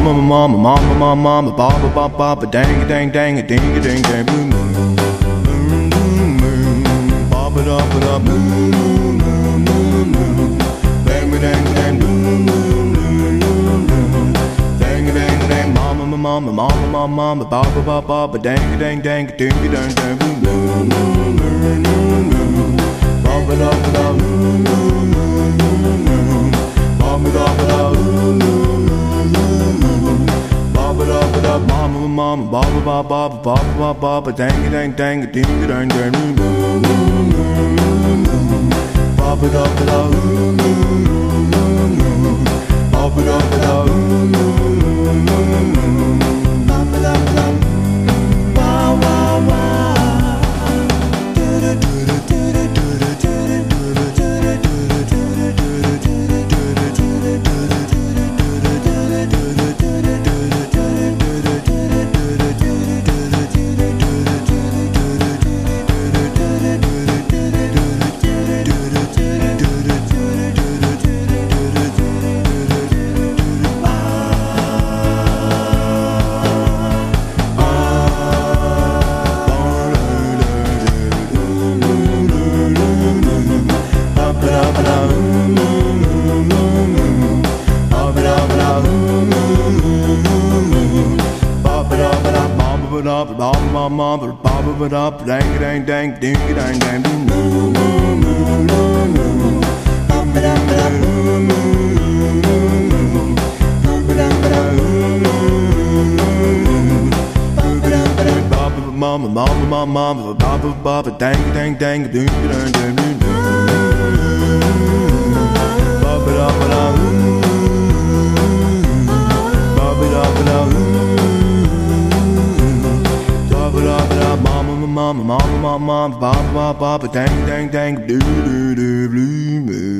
mama, mama, mama, mama, mama, baba, baba, baba, dang, dang, dang, ding, ding, dang, blue moon, moon, moon, moon, baba, da, ba, da, moon, moon, moon, moon, moon, dang, dang, dang, moon, moon, moon, moon, dang, dang, dang, mama, mama, mama, mama, mama, baba, baba, baba, dang, dang, dang, ding, dang, dang, blue moon, moon, moon, moon, moon, baba, da, ba, da, moon, moon, moon, moon, baba, da, ba, da, moon, moon. Mama, mama, baba, baba, baba, baba, baba, dang, dang, dang, ding, dang, dang, baba, da, ba, da, baba, da, ba, da, baba, da, ba, da, wow, wow, wow, do do do do do do mama, baba, baba, dang, dang, dang, ding, dang, dang, ding, moo, moo, moo, moo, moo, baba, da, ba, da, moo, moo, moo, baba, da, ba, da, moo, moo, baba, da, ba, da, baba, mama, mama, mama, mama, baba, baba, dang, dang, dang, ding, dang, dang, ding, baba, da, ba, da, baba, da, ba, da, mama, mama, mama, mama, baba, baba, dang, dang, dang, blue, blue, blue, blue, blue.